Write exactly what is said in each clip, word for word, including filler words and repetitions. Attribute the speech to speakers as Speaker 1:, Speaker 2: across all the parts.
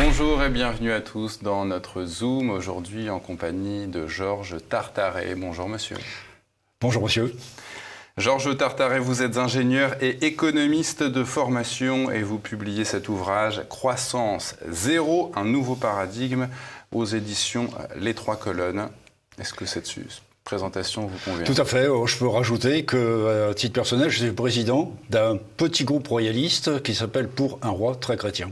Speaker 1: Bonjour et bienvenue à tous dans notre Zoom, aujourd'hui en compagnie de Georges Tartaret. Bonjour monsieur.
Speaker 2: Bonjour monsieur.
Speaker 1: Georges Tartaret, vous êtes ingénieur et économiste de formation et vous publiez cet ouvrage « Croissance zéro, un nouveau paradigme » aux éditions Les Trois Colonnes. Est-ce que cette présentation vous convient?
Speaker 2: Tout à fait. Je peux rajouter qu'à titre personnel, je suis président d'un petit groupe royaliste qui s'appelle Pour un roi très chrétien.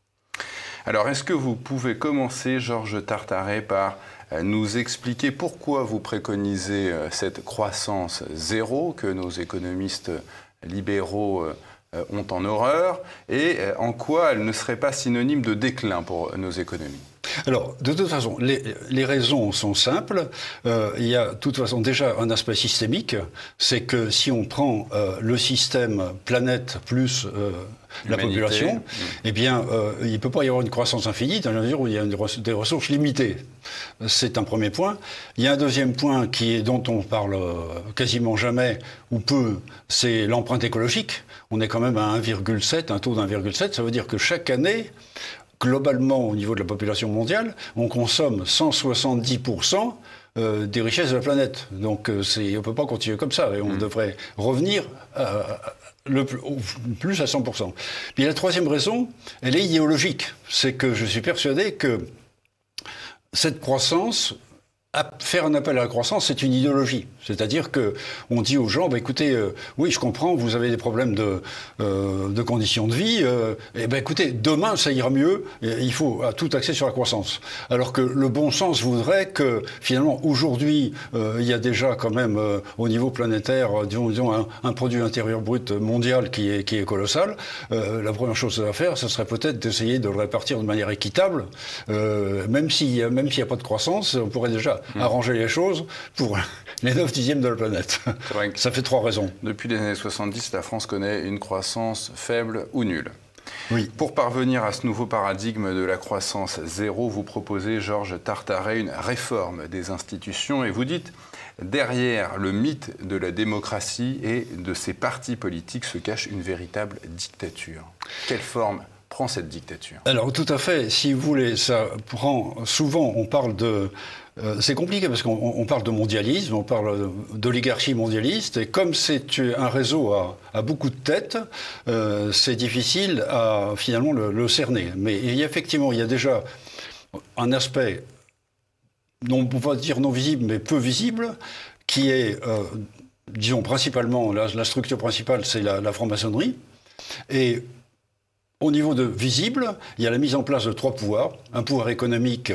Speaker 1: Alors, est-ce que vous pouvez commencer, Georges Tartaret, par nous expliquer pourquoi vous préconisez cette croissance zéro que nos économistes libéraux ont en horreur et en quoi elle ne serait pas synonyme de déclin pour nos économies?
Speaker 2: Alors, de toute façon, les, les raisons sont simples. Euh, il y a de toute façon déjà un aspect systémique, c'est que si on prend euh, le système planète plus euh, la population, mmh. eh bien, euh, il ne peut pas y avoir une croissance infinie dans la mesure où il y a une, des ressources limitées. C'est un premier point. Il y a un deuxième point qui est, dont on parle quasiment jamais ou peu, c'est l'empreinte écologique. On est quand même à un virgule sept, un taux d'un virgule sept, ça veut dire que chaque année, globalement, au niveau de la population mondiale, on consomme cent soixante-dix pour cent des richesses de la planète. Donc, on ne peut pas continuer comme ça. Et on mmh. devrait revenir à, le plus, au plus à cent pour cent. Puis la troisième raison, elle est idéologique. C'est que je suis persuadé que cette croissance, faire un appel à la croissance, c'est une idéologie. C'est-à-dire qu'on dit aux gens, bah, écoutez, euh, oui, je comprends, vous avez des problèmes de, euh, de conditions de vie, euh, et ben écoutez, demain, ça ira mieux, il faut tout axer sur la croissance. Alors que le bon sens voudrait que, finalement, aujourd'hui, euh, il y a déjà quand même, euh, au niveau planétaire, disons, disons un, un produit intérieur brut mondial qui est, qui est colossal. Euh, la première chose à faire, ce serait peut-être d'essayer de le répartir de manière équitable. Euh, même s'il même s'il n'y a pas de croissance, on pourrait déjà Mmh. arranger les choses pour les neuf dixièmes de la planète. Ça fait trois raisons.
Speaker 1: Depuis les années soixante-dix, la France connaît une croissance faible ou nulle.
Speaker 2: Oui.
Speaker 1: Pour parvenir à ce nouveau paradigme de la croissance zéro, vous proposez, Georges Tartaret, une réforme des institutions et vous dites « Derrière le mythe de la démocratie et de ses partis politiques se cache une véritable dictature ». Quelle forme prend cette dictature?
Speaker 2: Alors, tout à fait. Si vous voulez, ça prend... Souvent, on parle de... Euh, c'est compliqué parce qu'on on parle de mondialisme, on parle d'oligarchie mondialiste, et comme c'est un réseau à, à beaucoup de têtes, euh, c'est difficile à finalement le, le cerner. Mais il y a, effectivement, il y a déjà un aspect, non, on va dire non visible, mais peu visible, qui est, euh, disons, principalement, la, la structure principale, c'est la, la franc-maçonnerie. Et au niveau de visible, il y a la mise en place de trois pouvoirs. Un pouvoir économique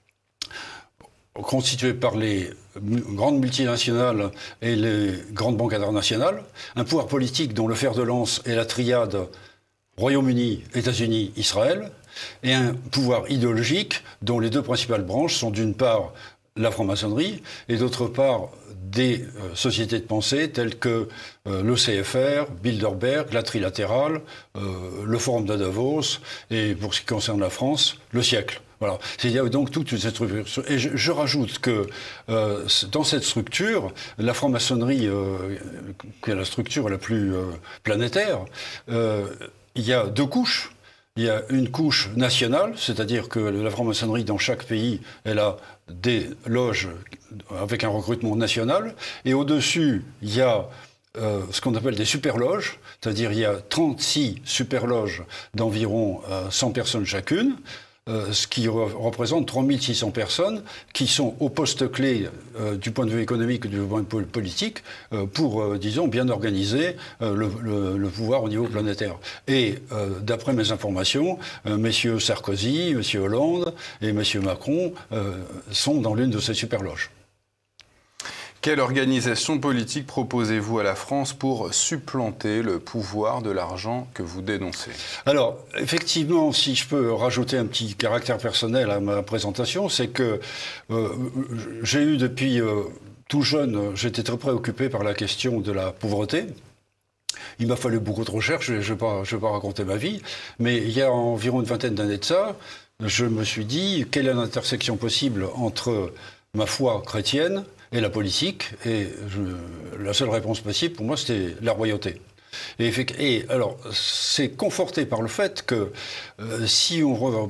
Speaker 2: constitué par les grandes multinationales et les grandes banques internationales, un pouvoir politique dont le fer de lance est la triade Royaume-Uni, États-Unis, Israël, et un pouvoir idéologique dont les deux principales branches sont d'une part la franc-maçonnerie et d'autre part des euh, sociétés de pensée telles que euh, le C F R, Bilderberg, la Trilatérale, euh, le Forum de Davos et pour ce qui concerne la France, le Siècle. Voilà. Il y a donc toute cette structure. Et je, je rajoute que euh, dans cette structure, la franc-maçonnerie, euh, qui est la structure la plus euh, planétaire, euh, il y a deux couches. Il y a une couche nationale, c'est-à-dire que la franc-maçonnerie, dans chaque pays, elle a des loges avec un recrutement national. Et au-dessus, il y a euh, ce qu'on appelle des super-loges, c'est-à-dire il y a trente-six super-loges d'environ euh, cent personnes chacune. Euh, ce qui re représente trois mille six cents personnes qui sont au poste clé euh, du point de vue économique et du point de vue politique euh, pour, euh, disons, bien organiser euh, le, le, le pouvoir au niveau planétaire. Et euh, d'après mes informations, euh, messieurs Sarkozy, monsieur Hollande et monsieur Macron euh, sont dans l'une de ces super-loges.
Speaker 1: Quelle organisation politique proposez-vous à la France pour supplanter le pouvoir de l'argent que vous dénoncez?
Speaker 2: Alors, effectivement, si je peux rajouter un petit caractère personnel à ma présentation, c'est que euh, j'ai eu depuis euh, tout jeune, j'étais très préoccupé par la question de la pauvreté. Il m'a fallu beaucoup de recherches, je ne vais pas, je vais pas raconter ma vie, mais il y a environ une vingtaine d'années de ça, je me suis dit, quelle est l'intersection possible entre ma foi chrétienne et la politique, et je, la seule réponse possible pour moi c'était la royauté. Et, et alors c'est conforté par le fait que euh, si on re,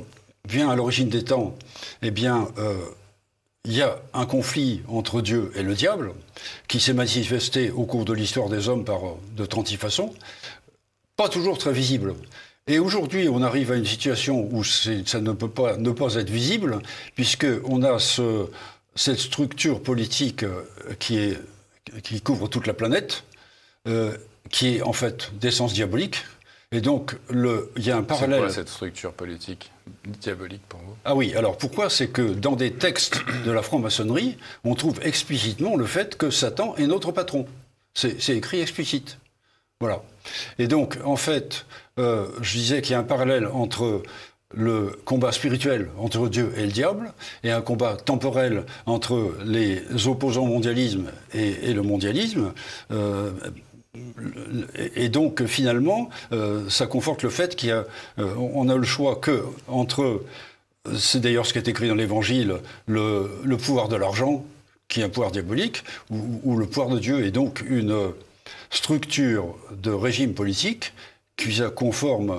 Speaker 2: vient à l'origine des temps, eh bien, euh, il y a un conflit entre Dieu et le diable qui s'est manifesté au cours de l'histoire des hommes par de trente-six façons, pas toujours très visible. Et aujourd'hui, on arrive à une situation où ça ne peut pas ne pas être visible, puisqu'on a ce, cette structure politique qui, est, qui couvre toute la planète, euh, qui est en fait d'essence diabolique. Et donc, le, il y a un parallèle...
Speaker 1: C'est quoi cette structure politique diabolique pour vous?
Speaker 2: Ah oui, alors pourquoi? C'est que dans des textes de la franc-maçonnerie, on trouve explicitement le fait que Satan est notre patron. C'est écrit explicite. Voilà. Et donc, en fait, euh, je disais qu'il y a un parallèle entre le combat spirituel entre Dieu et le diable, et un combat temporel entre les opposants au mondialisme et, et le mondialisme. Euh, Et donc, finalement, euh, ça conforte le fait qu'il y a, euh, on a le choix que entre, c'est d'ailleurs ce qui est écrit dans l'Évangile, le, le pouvoir de l'argent, qui est un pouvoir diabolique, ou, ou le pouvoir de Dieu, et donc une structure de régime politique qui est conforme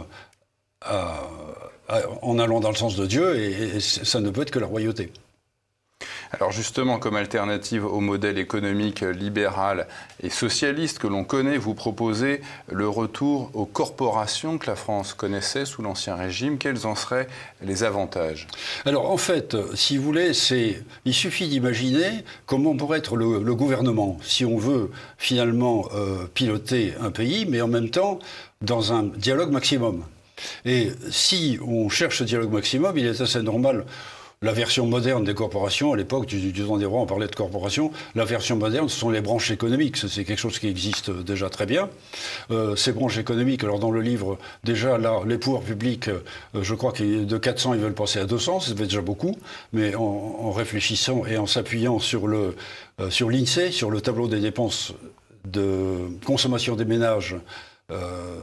Speaker 2: à, à, en allant dans le sens de Dieu, et, et ça ne peut être que la royauté.
Speaker 1: Alors justement, comme alternative au modèle économique libéral et socialiste que l'on connaît, vous proposez le retour aux corporations que la France connaissait sous l'Ancien Régime. Quels en seraient les avantages?
Speaker 2: Alors en fait, si vous voulez, c'est, il suffit d'imaginer comment pourrait être le, le gouvernement si on veut finalement euh, piloter un pays, mais en même temps dans un dialogue maximum. Et si on cherche ce dialogue maximum, il est assez normal. La version moderne des corporations, à l'époque du, du temps des rois, on parlait de corporations. La version moderne, ce sont les branches économiques. C'est quelque chose qui existe déjà très bien. Euh, ces branches économiques, alors dans le livre, déjà là, les pouvoirs publics, euh, je crois que de quatre cents, ils veulent passer à deux cents, ça fait déjà beaucoup. Mais en, en réfléchissant et en s'appuyant sur le, euh, sur l'INSEE, sur le tableau des dépenses de consommation des ménages, euh,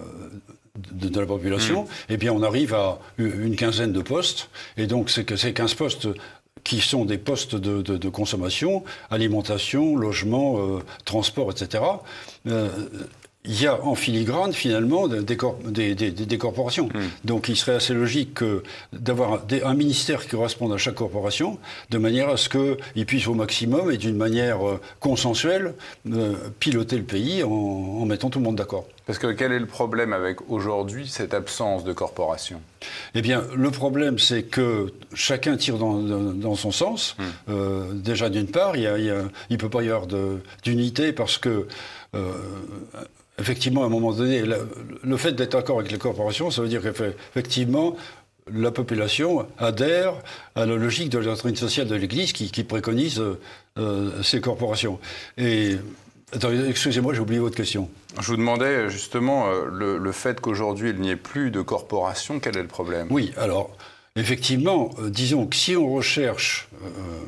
Speaker 2: De, de la population, mmh. eh bien on arrive à une quinzaine de postes, et donc c'est que ces quinze postes qui sont des postes de, de, de consommation, alimentation, logement, euh, transport, et cetera. Euh, il y a en filigrane, finalement, des, corp des, des, des corporations. Mmh. Donc il serait assez logique d'avoir un, un ministère qui corresponde à chaque corporation, de manière à ce qu'il puisse au maximum et d'une manière euh, consensuelle euh, piloter le pays en, en mettant tout le monde d'accord.
Speaker 1: Parce que quel est le problème avec aujourd'hui cette absence de corporation?
Speaker 2: Eh bien, le problème, c'est que chacun tire dans, dans, dans son sens. Mmh. Euh, déjà, d'une part, il ne peut pas y avoir d'unité parce que... Euh, Effectivement, à un moment donné, le, le fait d'être d'accord avec les corporations, ça veut dire qu'effectivement, la population adhère à la logique de la doctrine sociale de l'Église qui, qui préconise euh, ces corporations. Et, attendez, excusez-moi, j'ai oublié votre question.
Speaker 1: Je vous demandais justement euh, le, le fait qu'aujourd'hui, il n'y ait plus de corporations, quel est le problème?
Speaker 2: Oui, alors... Effectivement, euh, disons que si on recherche euh,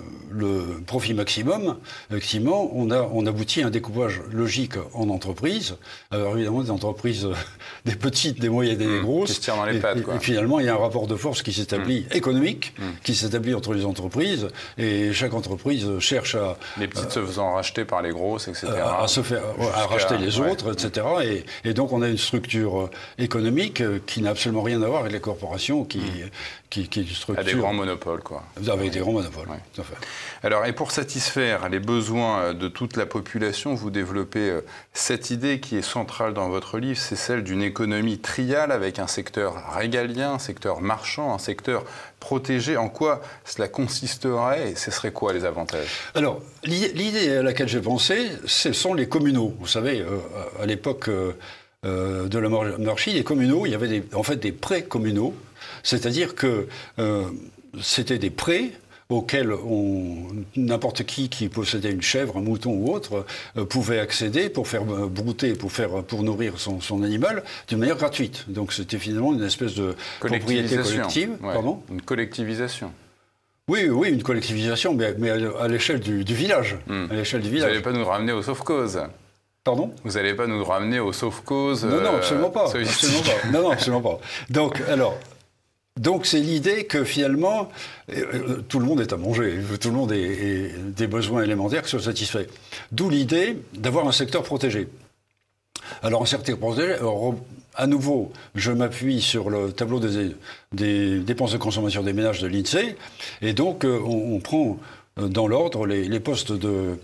Speaker 2: le profit maximum, effectivement, on, a, on aboutit à un découpage logique en entreprises. Alors évidemment, des entreprises, euh, des petites, des moyennes et des grosses.
Speaker 1: Qui se tirent dans les pattes,
Speaker 2: et,
Speaker 1: quoi.
Speaker 2: Et finalement, il y a un rapport de force qui s'établit, mmh. économique, mmh. qui s'établit entre les entreprises. Et chaque entreprise cherche à...
Speaker 1: Les petites euh, se faisant racheter par les grosses, et cetera.
Speaker 2: À, à se faire, à racheter les ouais. autres, et cetera. Et, et donc, on a une structure économique qui n'a absolument rien à voir avec les corporations qui... Mmh. Qui, qui est une structure...
Speaker 1: À des grands monopoles, quoi.
Speaker 2: Avec des grands monopoles,
Speaker 1: ouais.
Speaker 2: tout à fait.
Speaker 1: Alors, et pour satisfaire les besoins de toute la population, vous développez cette idée qui est centrale dans votre livre, c'est celle d'une économie triale avec un secteur régalien, un secteur marchand, un secteur protégé. En quoi cela consisterait et ce serait quoi les avantages? Alors,
Speaker 2: l'idée à laquelle j'ai pensé, ce sont les communaux. Vous savez, euh, à l'époque euh, de la monarchie, les communaux, il y avait des, en fait des prêts communaux. C'est-à-dire que euh, c'était des prêts auxquels n'importe qui qui possédait une chèvre, un mouton ou autre euh, pouvait accéder pour faire euh, brouter, pour, faire, pour nourrir son, son animal d'une manière gratuite. Donc c'était finalement une espèce de propriété collective.
Speaker 1: Ouais,
Speaker 2: Pardon ?
Speaker 1: Une collectivisation.
Speaker 2: Oui, oui, une collectivisation, mais, mais à, à l'échelle du, du village.
Speaker 1: Mmh.
Speaker 2: À l'échelle du
Speaker 1: Vous
Speaker 2: village.
Speaker 1: n'allez pas nous ramener aux sauf-cause.
Speaker 2: Pardon ?
Speaker 1: Vous n'allez pas nous ramener aux sauf-cause.
Speaker 2: Non, non, absolument pas. Absolument pas. Non, non, absolument pas. Donc, alors... Donc c'est l'idée que finalement, euh, tout le monde est à manger, tout le monde a des besoins élémentaires qui sont satisfaits. D'où l'idée d'avoir un secteur protégé. Alors, en secteur protégé, alors, à nouveau, je m'appuie sur le tableau des, des dépenses de consommation des ménages de l'INSEE, et donc euh, on, on prend euh, dans l'ordre les, les postes de, euh,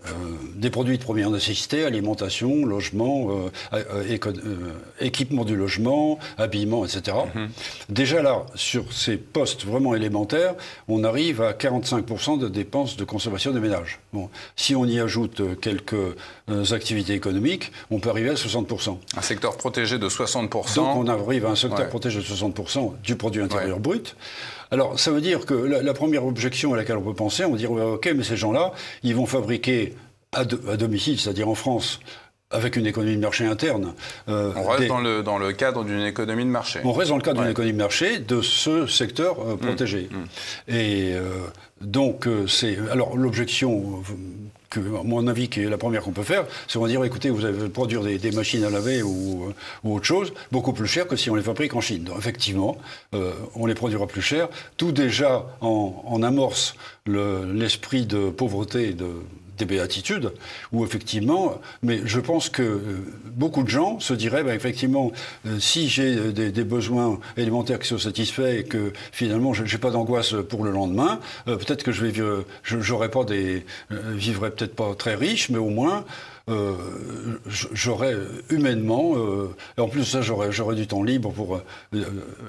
Speaker 2: des produits de première nécessité, alimentation, logement, euh, euh, éco, euh, équipement du logement, habillement, et cetera. Mm-hmm. Déjà là, sur ces postes vraiment élémentaires, on arrive à quarante-cinq pour cent de dépenses de consommation des ménages. Bon, si on y ajoute quelques euh, activités économiques, on peut arriver à soixante pour cent.
Speaker 1: Un secteur protégé de soixante pour cent.
Speaker 2: Donc on arrive à un secteur ouais. protégé de soixante pour cent du produit intérieur ouais. brut. Alors, ça veut dire que la, la première objection à laquelle on peut penser, on dit ouais, ok, mais ces gens-là, ils vont fabriquer à, de, à domicile, c'est-à-dire en France, avec une économie de marché interne.
Speaker 1: Euh, on reste des... dans, le, dans le cadre d'une économie de marché.
Speaker 2: On reste dans le cadre ouais. d'une économie de marché de ce secteur euh, protégé. Mmh. Mmh. Et euh, donc, euh, c'est. Alors, l'objection. Que, à mon avis, qui est la première qu'on peut faire, c'est qu'on va dire, écoutez, vous allez produire des, des machines à laver ou, euh, ou autre chose, beaucoup plus cher que si on les fabrique en Chine. Donc, effectivement, euh, on les produira plus cher. Tout déjà en, en amorce le, l'esprit de pauvreté de, des béatitudes, où effectivement, mais je pense que euh, beaucoup de gens se diraient, ben, effectivement, euh, si j'ai des, des besoins élémentaires qui sont satisfaits et que finalement, je n'ai pas d'angoisse pour le lendemain, euh, peut-être que je vais, euh, je, j'aurais pas des, euh, vivrais peut-être pas très riche, mais au moins, euh, j'aurais humainement, euh, et en plus ça, j'aurais, j'aurais du temps libre pour euh, euh,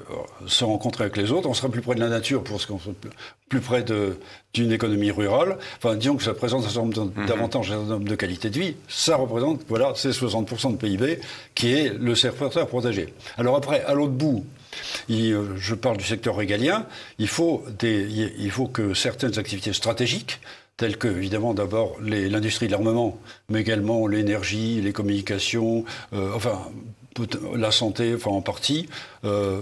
Speaker 2: se rencontrer avec les autres. On sera plus près de la nature pour ce qu'on soit plus près de, d'une économie rurale. Enfin, disons que ça présente un certain nombre d'avantages, un certain nombre de qualité de vie. Ça représente, voilà, c'est soixante pour cent de P I B qui est le secteur protégé. Alors après, à l'autre bout, il, je parle du secteur régalien, il faut, des, il faut que certaines activités stratégiques, telles que, évidemment, d'abord les, l'industrie de l'armement, mais également l'énergie, les communications, euh, enfin, la santé, enfin, en partie, euh,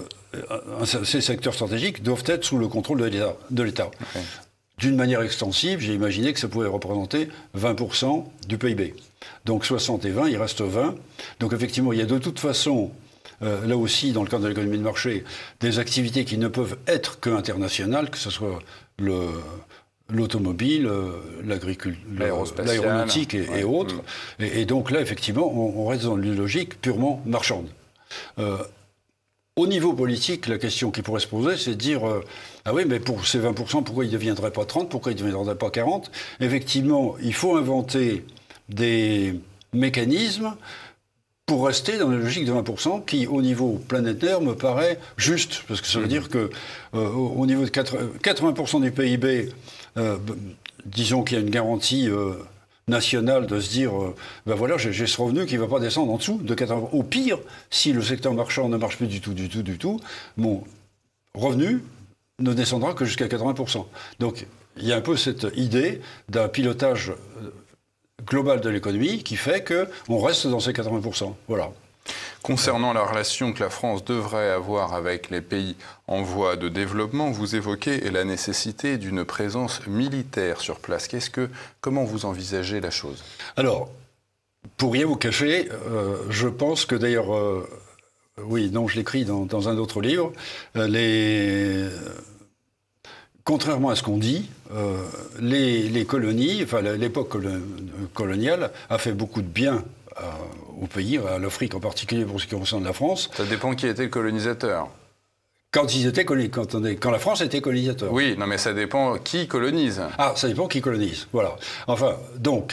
Speaker 2: ces secteurs stratégiques doivent être sous le contrôle de l'État. De l'État. Okay. D'une manière extensive, j'ai imaginé que ça pouvait représenter vingt pour cent du P I B. Donc soixante et vingt, il reste vingt. Donc effectivement, il y a de toute façon, euh, là aussi, dans le cadre de l'économie de marché, des activités qui ne peuvent être que internationales, que ce soit le... l'automobile, euh, l'agriculture, l'aéronautique et, ouais. et autres. Mmh. Et, et donc là, effectivement, on, on reste dans une logique purement marchande. Euh, au niveau politique, la question qui pourrait se poser, c'est de dire euh, ah oui, mais pour ces vingt pour cent, pourquoi ils ne deviendraient pas trente, pourquoi ils ne deviendraient pas quarante? Effectivement, il faut inventer des mécanismes pour rester dans la logique de vingt pour cent qui, au niveau planétaire, me paraît juste. Parce que ça veut mmh. dire que euh, au niveau de quatre-vingts pour cent du P I B, Euh, disons qu'il y a une garantie euh, nationale de se dire euh, ben voilà, j'ai, j'ai ce revenu qui ne va pas descendre en dessous de quatre-vingts pour cent. Au pire, si le secteur marchand ne marche plus du tout, du tout, du tout, mon revenu ne descendra que jusqu'à quatre-vingts pour cent. Donc il y a un peu cette idée d'un pilotage global de l'économie qui fait qu'on reste dans ces quatre-vingts pour cent. Voilà.
Speaker 1: Concernant la relation que la France devrait avoir avec les pays en voie de développement, vous évoquez la nécessité d'une présence militaire sur place. Qu'est-ce que, comment vous envisagez la chose?
Speaker 2: Alors, pour rien vous cacher, euh, je pense que d'ailleurs, euh, oui, non, je l'écris dans, dans un autre livre, euh, les... Contrairement à ce qu'on dit, euh, les, les colonies, enfin l'époque coloniale a fait beaucoup de bien à, au pays, à l'Afrique en particulier pour ce qui concerne la France.
Speaker 1: Ça dépend qui était le colonisateur.
Speaker 2: Quand ils étaient quand, on est, quand la France était colonisateur.
Speaker 1: Oui, non mais ça dépend qui colonise.
Speaker 2: Ah, ça dépend qui colonise, voilà. Enfin, donc,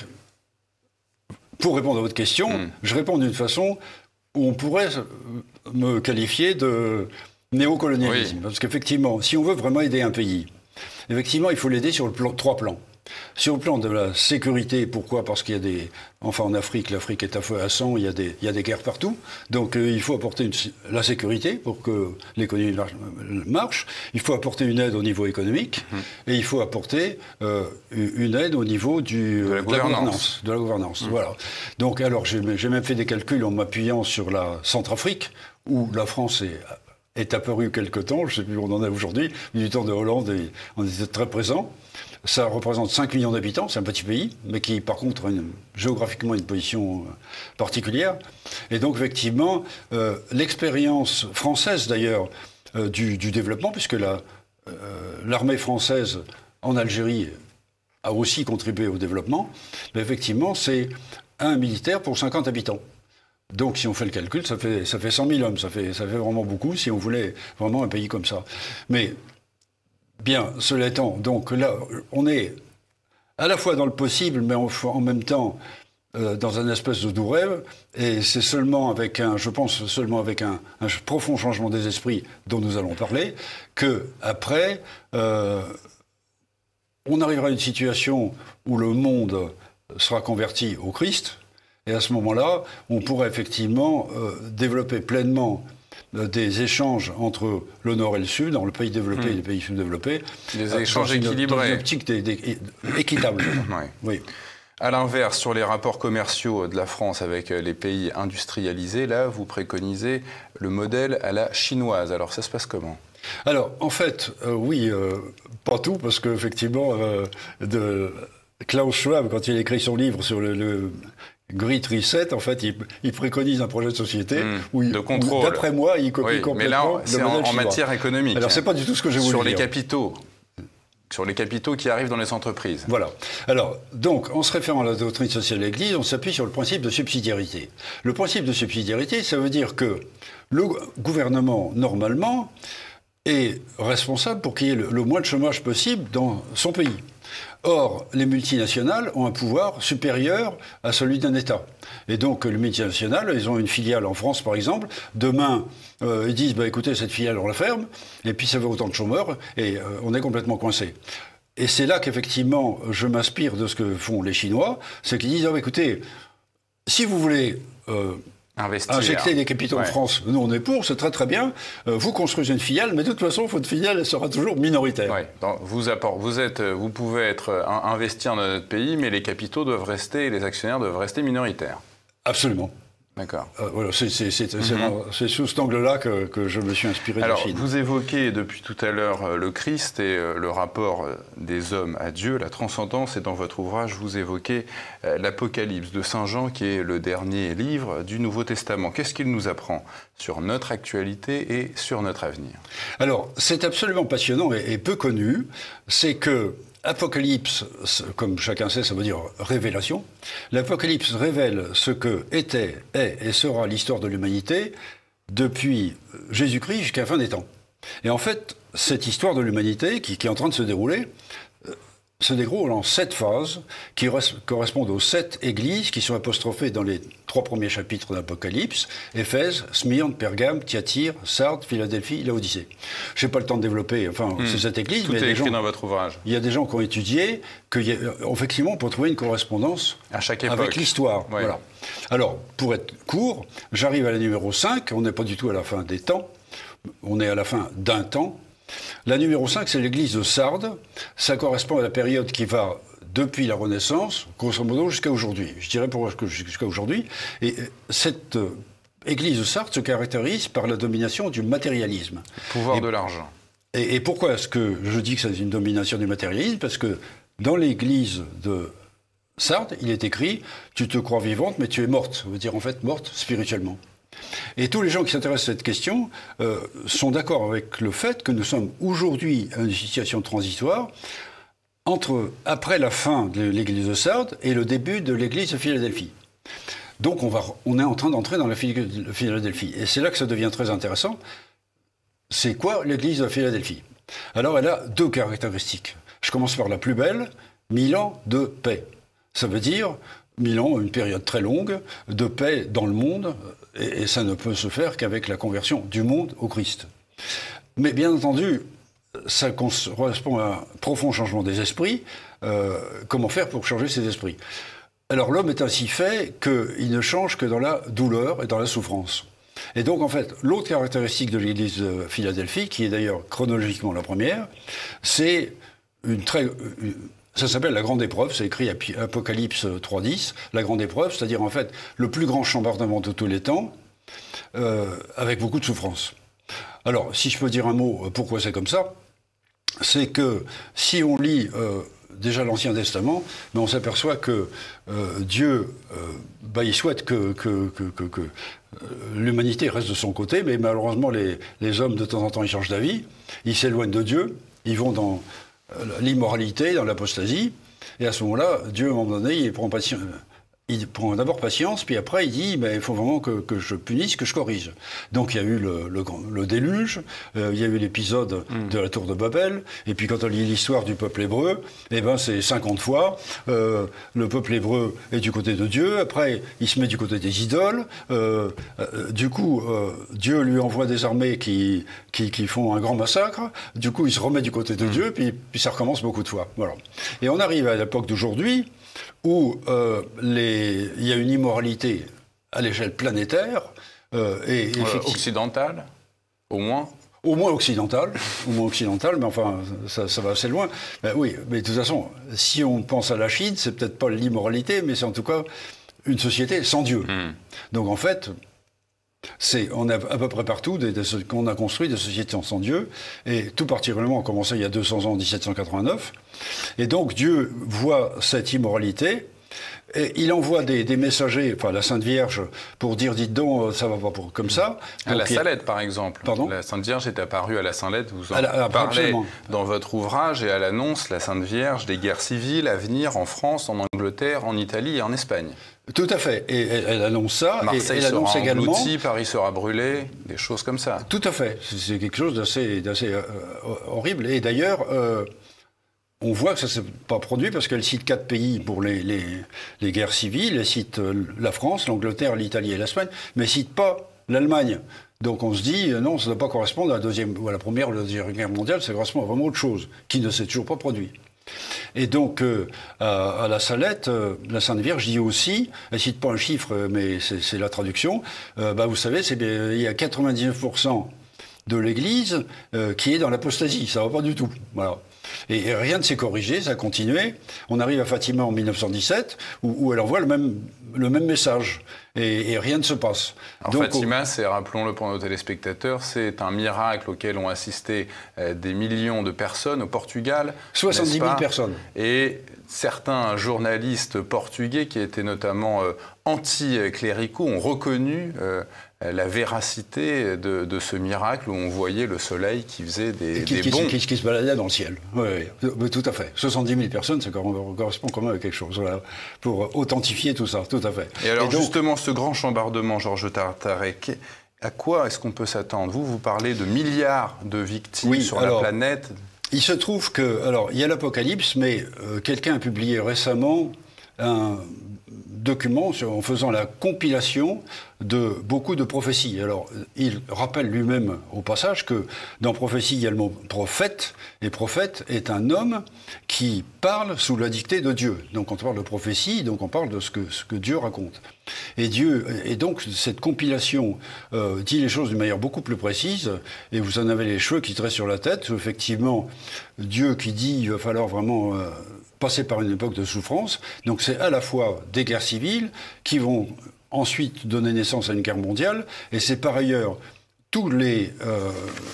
Speaker 2: pour répondre à votre question, mm. je réponds d'une façon où on pourrait me qualifier de néocolonialisme. Oui. Parce qu'effectivement, si on veut vraiment aider un pays, effectivement, il faut l'aider sur le plan, trois plans. Sur le plan de la sécurité, pourquoi? Parce qu'il y a des... Enfin, en Afrique, l'Afrique est à feu à sang, il y a des, il y a des guerres partout. Donc, euh, il faut apporter une, la sécurité pour que l'économie marche. Il faut apporter une aide au niveau économique. Mmh. Et il faut apporter euh, une aide au niveau du,
Speaker 1: de la
Speaker 2: de la
Speaker 1: gouvernance.
Speaker 2: De la gouvernance, mmh. Voilà. Donc, alors, j'ai, j'ai même fait des calculs en m'appuyant sur la Centrafrique, où la France est... est apparu quelque temps, je ne sais plus où on en est aujourd'hui, mais du temps de Hollande, et on était très présents. Ça représente cinq millions d'habitants, c'est un petit pays, mais qui, par contre, a une, géographiquement une position particulière. Et donc, effectivement, euh, l'expérience française, d'ailleurs, euh, du, du développement, puisque la, euh, l'armée française en Algérie a aussi contribué au développement, mais effectivement, c'est un militaire pour cinquante habitants. Donc, si on fait le calcul, ça fait, ça fait cent mille hommes. Ça fait, ça fait vraiment beaucoup si on voulait vraiment un pays comme ça. Mais, bien, cela étant, donc là, on est à la fois dans le possible, mais en, en même temps euh, dans un espèce de doux rêve. Et c'est seulement avec un, je pense, seulement avec un, un profond changement des esprits dont nous allons parler, que après, euh, on arrivera à une situation où le monde sera converti au Christ. Et à ce moment-là, on pourrait effectivement euh, développer pleinement euh, des échanges entre le Nord et le Sud, dans le pays développé mmh. et les pays sous-développés.
Speaker 1: Des euh, échanges équilibrés.
Speaker 2: Dans une optique des, des, équitable.
Speaker 1: Ouais.
Speaker 2: Oui.
Speaker 1: À l'inverse, sur les rapports commerciaux de la France avec les pays industrialisés, là, vous préconisez le modèle à la chinoise. Alors, ça se passe comment ?
Speaker 2: Alors, en fait, euh, oui, euh, pas tout, parce qu'effectivement, euh, de Klaus Schwab, quand il écrit son livre sur le... le Great Reset, en fait, il, il préconise un projet de société mmh, où,
Speaker 1: de contrôle.
Speaker 2: D'après moi, il copie
Speaker 1: oui,
Speaker 2: complètement
Speaker 1: mais là, c'est
Speaker 2: le modèle
Speaker 1: en, en matière économique.
Speaker 2: Alors, c'est pas du tout ce que j'ai voulu
Speaker 1: sur
Speaker 2: dire.
Speaker 1: Sur les capitaux. Sur les capitaux qui arrivent dans les entreprises.
Speaker 2: Voilà. Alors, donc, en se référant à la doctrine sociale de l'Église, on s'appuie sur le principe de subsidiarité. Le principe de subsidiarité, ça veut dire que le gouvernement, normalement, est responsable pour qu'il y ait le, le moins de chômage possible dans son pays. Or, les multinationales ont un pouvoir supérieur à celui d'un État. Et donc, les multinationales, ils ont une filiale en France, par exemple. Demain, euh, ils disent, bah, écoutez, cette filiale, on la ferme. Et puis, ça fait autant de chômeurs. Et euh, on est complètement coincé. Et c'est là qu'effectivement, je m'inspire de ce que font les Chinois. C'est qu'ils disent, oh, écoutez, si vous voulez... Euh,
Speaker 1: Investir.
Speaker 2: Injecter des capitaux ouais. en France, nous on est pour, c'est très très bien. Euh, vous construisez une filiale, mais de toute façon, votre filiale elle sera toujours minoritaire.
Speaker 1: Ouais. Donc, vous, apport, vous, êtes, vous pouvez être investir dans notre pays, mais les capitaux doivent rester, les actionnaires doivent rester minoritaires.
Speaker 2: Absolument.
Speaker 1: D'accord.
Speaker 2: Euh, voilà, c'est
Speaker 1: mm-hmm.
Speaker 2: sous cet angle-là que, que je me suis inspiré
Speaker 1: Alors,
Speaker 2: de la Chine.
Speaker 1: Vous évoquez depuis tout à l'heure le Christ et le rapport des hommes à Dieu, la transcendance, et dans votre ouvrage, vous évoquez l'Apocalypse de Saint Jean, qui est le dernier livre du Nouveau Testament. Qu'est-ce qu'il nous apprend sur notre actualité et sur notre avenir?
Speaker 2: Alors, c'est absolument passionnant et, et peu connu. C'est que Apocalypse, comme chacun sait, ça veut dire révélation. L'Apocalypse révèle ce que était, est et sera l'histoire de l'humanité depuis Jésus-Christ jusqu'à la fin des temps. Et en fait, cette histoire de l'humanité qui, qui est en train de se dérouler, euh, se déroule en sept phases qui correspondent aux sept églises qui sont apostrophées dans les trois premiers chapitres d'Apocalypse: Éphèse, Smyrne, Pergame, Thyatire, Sardes, Philadelphie, Laodicée. Je n'ai pas le temps de développer enfin, mmh. ces sept églises.
Speaker 1: Tout
Speaker 2: mais
Speaker 1: est écrit
Speaker 2: gens,
Speaker 1: dans votre ouvrage.
Speaker 2: Il y a des gens qui ont étudié qu'effectivement, on peut trouver une correspondance
Speaker 1: à chaque époque.
Speaker 2: Avec l'histoire.
Speaker 1: Ouais.
Speaker 2: Voilà. Alors, pour être court, j'arrive à la numéro cinq. On n'est pas du tout à la fin des temps. On est à la fin d'un temps. La numéro cinq, c'est l'église de Sardes. Ça correspond à la période qui va depuis la Renaissance, grosso modo, jusqu'à aujourd'hui. Je dirais pour jusqu'à aujourd'hui. Et cette euh, église de Sardes se caractérise par la domination du matérialisme.
Speaker 1: Le pouvoir et, de l'argent.
Speaker 2: Et, et pourquoi est-ce que je dis que c'est une domination du matérialisme? Parce que dans l'église de Sardes, il est écrit « Tu te crois vivante, mais tu es morte ». Ça veut dire en fait morte spirituellement. Et tous les gens qui s'intéressent à cette question euh, sont d'accord avec le fait que nous sommes aujourd'hui à une situation transitoire entre, après la fin de l'église de Sardes et le début de l'église de Philadelphie. Donc on, va, on est en train d'entrer dans la Philadelphie. Et c'est là que ça devient très intéressant. C'est quoi l'église de Philadelphie? Alors elle a deux caractéristiques. Je commence par la plus belle, mille ans de paix. Ça veut dire mille ans, une période très longue de paix dans le monde, et, et ça ne peut se faire qu'avec la conversion du monde au Christ. Mais bien entendu, ça correspond à un profond changement des esprits. Euh, comment faire pour changer ces esprits? Alors l'homme est ainsi fait qu'il ne change que dans la douleur et dans la souffrance. Et donc en fait, l'autre caractéristique de l'église de Philadelphie, qui est d'ailleurs chronologiquement la première, c'est une très... Une, ça s'appelle la grande épreuve, c'est écrit à Apocalypse trois dix, la grande épreuve, c'est-à-dire en fait le plus grand chambardement de tous les temps, euh, avec beaucoup de souffrance. Alors, si je peux dire un mot, pourquoi c'est comme ça, c'est que si on lit euh, déjà l'Ancien Testament, mais on s'aperçoit que euh, Dieu, euh, bah, il souhaite que, que, que, que, que euh, l'humanité reste de son côté, mais malheureusement les, les hommes de temps en temps ils changent d'avis, ils s'éloignent de Dieu, ils vont dans l'immoralité, dans l'apostasie, et à ce moment-là, Dieu, à un moment donné, il prend patience, il prend d'abord patience, puis après il dit ben, il faut vraiment que, que je punisse, que je corrige. Donc il y a eu le, le, le déluge, euh, il y a eu l'épisode mm. de la tour de Babel, et puis quand on lit l'histoire du peuple hébreu, eh ben, c'est cinquante fois, euh, le peuple hébreu est du côté de Dieu, après il se met du côté des idoles, euh, euh, du coup euh, Dieu lui envoie des armées qui, qui, qui font un grand massacre, du coup il se remet du côté de mm. Dieu, puis, puis ça recommence beaucoup de fois. Voilà. Et on arrive à l'époque d'aujourd'hui, où euh, les, il y a une immoralité à l'échelle planétaire. Euh, et,
Speaker 1: euh, occidentale, au moins
Speaker 2: Au moins occidentale, au moins occidentale, mais enfin, ça, ça va assez loin. Ben oui, mais de toute façon, si on pense à la Chine, c'est peut-être pas l'immoralité, mais c'est en tout cas une société sans Dieu. Mm. Donc en fait, c'est, on a à peu près partout des, des, qu'on a construit des sociétés sans Dieu, et tout particulièrement, on a commencé il y a deux cents ans, en dix-sept cent quatre-vingt-neuf, et donc Dieu voit cette immoralité, et il envoie des, des messagers, enfin la Sainte Vierge, pour dire, dites donc, ça va pas pour, comme ça.
Speaker 1: À
Speaker 2: donc,
Speaker 1: la Salette, par exemple.
Speaker 2: Pardon ?
Speaker 1: La Sainte Vierge est apparue à la Salette, vous en
Speaker 2: la,
Speaker 1: parlez
Speaker 2: absolument.
Speaker 1: Dans votre ouvrage, et elle annonce, la Sainte Vierge, des guerres civiles à venir en France, en Angleterre, en Italie et en Espagne.
Speaker 2: Tout à fait. Et elle, elle annonce ça.
Speaker 1: Marseille
Speaker 2: et elle annonce
Speaker 1: sera
Speaker 2: également.
Speaker 1: englouti, Paris sera brûlé, des choses comme ça.
Speaker 2: Tout à fait. C'est quelque chose d'assez, d'assez euh, horrible. Et d'ailleurs, euh, on voit que ça ne s'est pas produit parce qu'elle cite quatre pays pour les, les, les guerres civiles. Elle cite euh, la France, l'Angleterre, l'Italie et l'Espagne, mais elle ne cite pas l'Allemagne. Donc on se dit, euh, non, ça ne doit pas correspondre à la, deuxième, ou à la première ou la deuxième guerre mondiale, ça correspond à vraiment autre chose, qui ne s'est toujours pas produit. Et donc, euh, à, à la Salette, euh, la Sainte Vierge dit aussi, elle ne cite pas un chiffre, mais c'est, c'est la traduction, euh, bah, vous savez, c'est, il y a quatre-vingt-dix-neuf pour cent de l'Église euh, qui est dans l'apostasie, ça ne va pas du tout. Voilà. Et, et rien ne s'est corrigé, ça a continué. On arrive à Fatima en mille neuf cent dix-sept, où, où elle envoie le même, le même message, et, et rien ne se passe.
Speaker 1: Alors Donc, Fatima, c'est, rappelons-le pour nos téléspectateurs, c'est un miracle auquel ont assisté euh, des millions de personnes au Portugal.
Speaker 2: soixante-dix mille personnes.
Speaker 1: Et certains journalistes portugais, qui étaient notamment euh, anti-cléricaux, ont reconnu euh, la véracité de, de ce miracle où on voyait le soleil qui faisait des,
Speaker 2: qui,
Speaker 1: des
Speaker 2: qui,
Speaker 1: bonds.
Speaker 2: Qui, qui, qui se baladait dans le ciel. Oui, oui, tout à fait. soixante-dix mille personnes, ça correspond quand même à quelque chose, voilà, pour authentifier tout ça, tout à fait.
Speaker 1: Et alors
Speaker 2: Et donc,
Speaker 1: justement, ce grand chambardement, Georges Tartaret, à quoi est-ce qu'on peut s'attendre ? Vous, vous parlez de milliards de victimes oui, sur alors, la planète.
Speaker 2: Il se trouve que, alors, il y a l'Apocalypse, mais euh, quelqu'un a publié récemment un document sur, en faisant la compilation de beaucoup de prophéties. Alors, il rappelle lui-même au passage que dans prophétie, il y a le mot prophète, et prophète est un homme qui parle sous la dictée de Dieu. Donc, quand on parle de prophétie, donc on parle de ce que, ce que Dieu raconte. Et Dieu, et donc cette compilation euh, dit les choses d'une manière beaucoup plus précise, et vous en avez les cheveux qui dressent sur la tête. Effectivement, Dieu qui dit il va falloir vraiment euh, passer par une époque de souffrance. Donc c'est à la fois des guerres civiles qui vont ensuite donner naissance à une guerre mondiale, et c'est par ailleurs tous les, euh,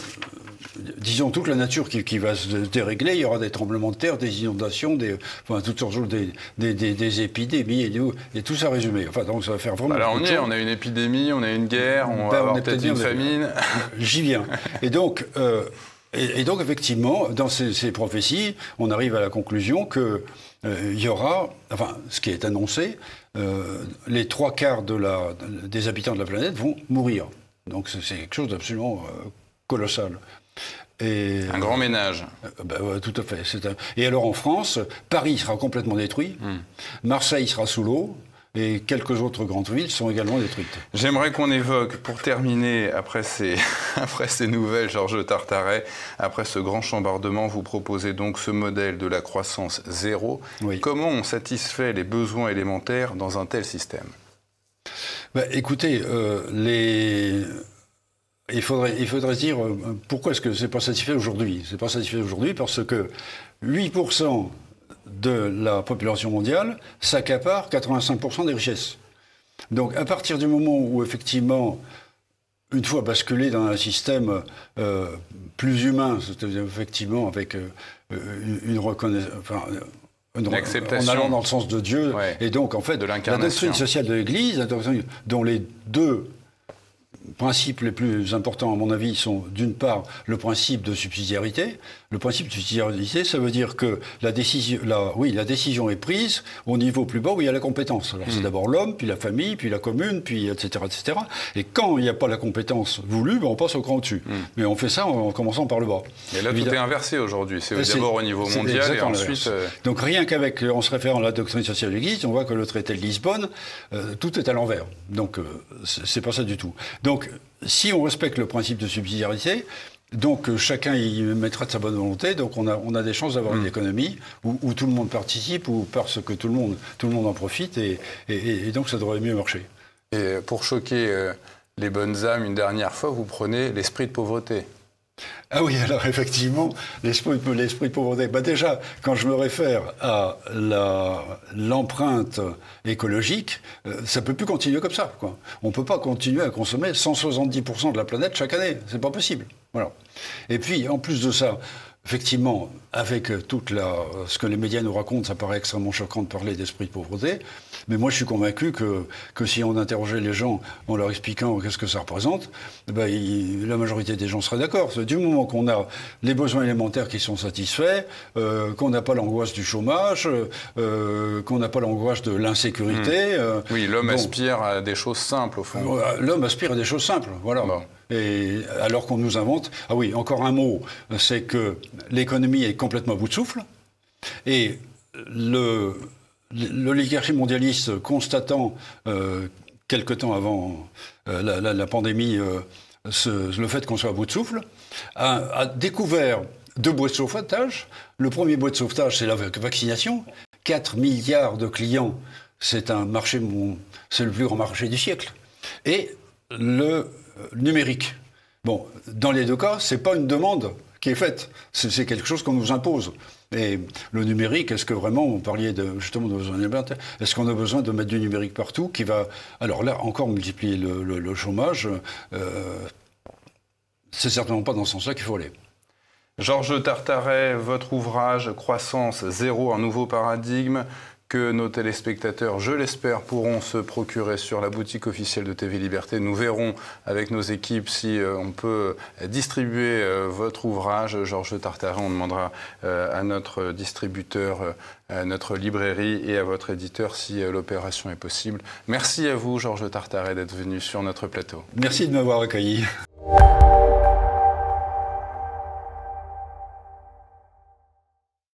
Speaker 2: disons toute la nature qui, qui va se dérégler. Il y aura des tremblements de terre, des inondations, des, enfin toutes sortes de des, des, des, des épidémies et, et tout ça résumé. Enfin donc ça va faire vraiment.
Speaker 1: Alors on y est, on a une épidémie, on a une guerre, on ben, va avoir peut-être une famine.
Speaker 2: J'y viens. Et donc. Euh, Et, et donc, effectivement, dans ces, ces prophéties, on arrive à la conclusion qu'il euh, y aura, enfin, ce qui est annoncé, euh, les trois quarts de la, des habitants de la planète vont mourir. Donc, c'est, c'est quelque chose d'absolument euh, colossal. Et,
Speaker 1: un grand ménage.
Speaker 2: Euh, ben, ouais, tout à fait. C'est un... Et alors, en France, Paris sera complètement détruit, mm. Marseille sera sous l'eau, et quelques autres grandes villes sont également détruites.
Speaker 1: J'aimerais qu'on évoque, pour terminer, après ces, après ces nouvelles, Georges Tartaret, après ce grand chambardement, vous proposez donc ce modèle de la croissance zéro. Oui. Comment on satisfait les besoins élémentaires dans un tel système ?
Speaker 2: Ben, écoutez, euh, les... il, faudrait, il faudrait dire euh, pourquoi est-ce que ce n'est pas satisfait aujourd'hui ? Ce n'est pas satisfait aujourd'hui parce que huit pour cent de la population mondiale s'accapare quatre-vingt-cinq pour cent des richesses. Donc à partir du moment où effectivement, une fois basculé dans un système euh, plus humain, c'est-à-dire effectivement avec euh, une reconnaissance, enfin, une, en allant dans le sens de Dieu, ouais, et donc en fait
Speaker 1: de
Speaker 2: la doctrine sociale de l'Église, dont les deux principes les plus importants, à mon avis, sont d'une part le principe de subsidiarité. Le principe de subsidiarité, ça veut dire que la décision, la, oui, la décision est prise au niveau plus bas où il y a la compétence. Alors, mmh. c'est d'abord l'homme, puis la famille, puis la commune, puis et cetera, et cetera. Et quand il n'y a pas la compétence voulue, ben on passe au cran au-dessus. Mmh. Mais on fait ça en, en commençant par le bas.
Speaker 1: Et là, Évidemment. tout est inversé aujourd'hui. C'est d'abord au niveau mondial et ensuite... Euh...
Speaker 2: Donc rien qu'avec, en se référant à la doctrine sociale de l'Église, on voit que le traité de Lisbonne, euh, tout est à l'envers. Donc euh, c'est pas ça du tout. Donc si on respecte le principe de subsidiarité, donc euh, chacun y mettra de sa bonne volonté, donc on a, on a des chances d'avoir mmh. une économie où, où tout le monde participe, ou parce que tout le monde, tout le monde en profite, et, et, et donc ça devrait mieux marcher.
Speaker 1: Et pour choquer euh, les bonnes âmes, une dernière fois, vous prenez l'esprit de pauvreté.
Speaker 2: Ah oui, alors effectivement, l'esprit de pauvreté. Bah déjà, quand je me réfère à l'empreinte écologique, euh, ça ne peut plus continuer comme ça, quoi. On ne peut pas continuer à consommer cent soixante-dix pour cent de la planète chaque année. C'est pas possible. Voilà. Et puis, en plus de ça, effectivement, avec toute la, ce que les médias nous racontent, ça paraît extrêmement choquant de parler d'esprit de pauvreté. Mais moi, je suis convaincu que, que si on interrogeait les gens en leur expliquant qu'est-ce que ça représente, ben, il, la majorité des gens seraient d'accord. Du moment qu'on a les besoins élémentaires qui sont satisfaits, euh, qu'on n'a pas l'angoisse du chômage, euh, qu'on n'a pas l'angoisse de l'insécurité...
Speaker 1: Mmh.
Speaker 2: Euh,
Speaker 1: oui, l'homme
Speaker 2: bon,
Speaker 1: aspire à des choses simples, au fond.
Speaker 2: Euh, l'homme aspire à des choses simples, voilà. Bon. Et alors qu'on nous invente... Ah oui, encore un mot, c'est que l'économie est complètement à bout de souffle, et le... l'oligarchie mondialiste, constatant euh, quelque temps avant euh, la, la, la pandémie euh, ce, le fait qu'on soit à bout de souffle, a, a découvert deux boîtes de sauvetage. Le premier boîte de sauvetage, c'est la vaccination. quatre milliards de clients, c'est un marché, c'est le plus grand marché du siècle. Et le numérique. Bon, dans les deux cas, c'est pas une demande qui est faite, c'est quelque chose qu'on nous impose. Et le numérique, est-ce que vraiment, vous parliez de, justement de besoin élémentaire, est-ce qu'on a besoin de mettre du numérique partout qui va, alors là, encore multiplier le, le, le chômage euh, c'est certainement pas dans ce sens-là qu'il faut aller.
Speaker 1: Georges Tartaret, votre ouvrage « Croissance zéro, un nouveau paradigme », que nos téléspectateurs, je l'espère, pourront se procurer sur la boutique officielle de T V Liberté. Nous verrons avec nos équipes si euh, on peut distribuer euh, votre ouvrage, Georges Tartaret. On demandera euh, à notre distributeur, euh, à notre librairie et à votre éditeur si euh, l'opération est possible. Merci à vous, Georges Tartaret, d'être venu sur notre plateau.
Speaker 2: Merci de m'avoir accueilli.